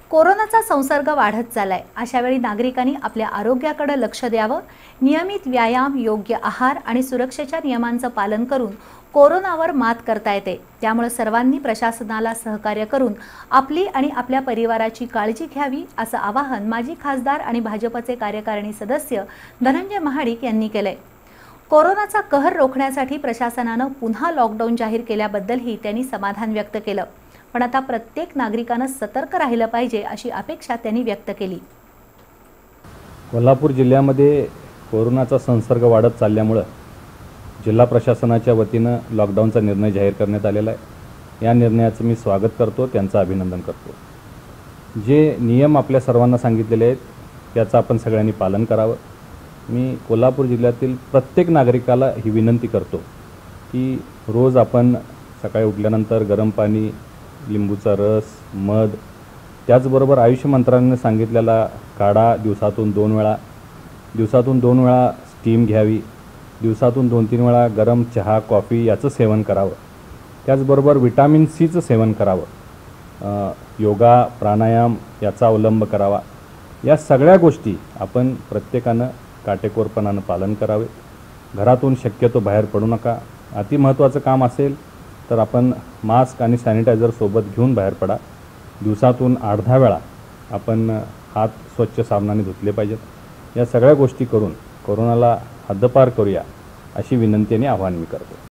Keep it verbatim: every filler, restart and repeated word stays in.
कोरोनाचा संसर्ग वाढत चाललाय। अशा वेळी नागरिकांनी आपल्या आरोग्याकडे लक्ष द्यावं। नियमित व्यायाम, योग्य आहार आणि सुरक्षेच्या नियमांचं पालन करून कोरोनावर मात करता येते। त्यामुळे सर्वांनी प्रशासनाला सहकार्य करून आपली आणि आपल्या परिवाराची काळजी घ्यावी, असं आवाहन माजी खासदार आणि भाजपचे कार्यकारिणी सदस्य धनंजय महाडिक यांनी केलंय। कोरोनाचा कहर रोखण्यासाठी प्रशासनाने पुन्हा लॉकडाऊन जाहीर केल्याबद्दलही त्यांनी समाधान व्यक्त केलं। पण आता प्रत्येक नागरिकाने सतर्क राहिलं पाहिजे, अशी अपेक्षा त्यांनी व्यक्त केली। कोल्हापूर जिल्ह्यामध्ये कोरोनाचा संसर्ग वाढत चालल्यामुळे जिल्हा प्रशासनाच्या वतीने लॉकडाऊनचा निर्णय जाहीर करण्यात आलेला आहे। या निर्णयाचं मी स्वागत करतो, त्यांचं अभिनंदन करतो। जे नियम आपल्या सर्वांना सांगितलेले आहेत त्याचं आपण सगळ्यांनी पालन करावं। मी कोल्हापूर जिल्ह्यातील प्रत्येक नागरिकाला ही विनंती करतो की रोज आपण सकाळी उठल्यानंतर गरम पाणी, लिंबूचा रस, मध, त्याचबरोबर आयुष मंत्रालयाने सांगितलेला काढा दिवसातून दोन वेळा दिवसातून दोन वेळा स्टीम घ्यावी, दिवसातून दोन तीन वेळा गरम चहा, कॉफी याचं सेवन करावं। त्याचबरोबर विटॅमिन सीचं सेवन करावं। योगा, प्राणायाम याचा अवलंब करावा। या सगळ्या गोष्टी आपण प्रत्येकानं काटेकोरपणानं पालन करावे। घरातून शक्यतो बाहेर पडू नका। अति महत्त्वाचं काम असेल तर आपण मास्क आणि सॅनिटायझर सोबत घेऊन बाहेर पडा। दिवसातून आठ दहा वेळा आपण हात स्वच्छ साबणाने धुतले पाहिजेत। या सगळ्या गोष्टी करून कोरोनाला हद्दपार करूया, अशी विनंती आणि आवाहन मी करतो।